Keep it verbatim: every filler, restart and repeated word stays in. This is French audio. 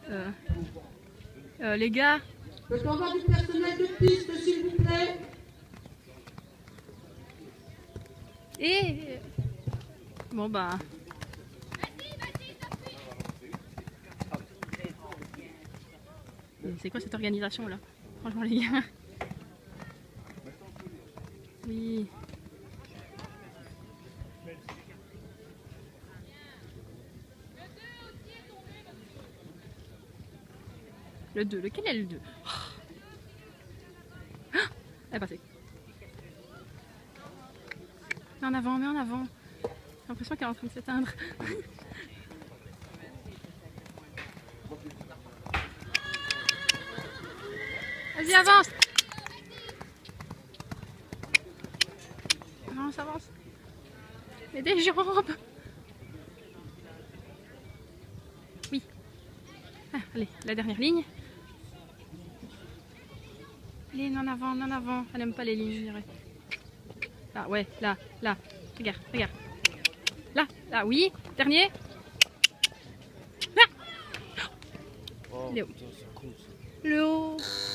Euh, euh, les gars. Je peux avoir du personnel de piste, s'il vous plaît. Et bon bah. C'est quoi cette organisation là? Franchement les gars. Oui. Le deux, lequel est le deux? Oh, elle est passée. Mets en avant, mets en avant. J'ai l'impression qu'elle est en train de s'éteindre. Vas-y, avance. Avance, avance. Mais des jambes. Oui. Ah, allez, la dernière ligne. Ligne en avant, en avant. Elle n'aime pas les lignes, je dirais. Là, ouais, là, là. Regarde, regarde. Là, là, oui. Dernier. Là. Oh, Le haut. putain, c'est con ça. Le haut.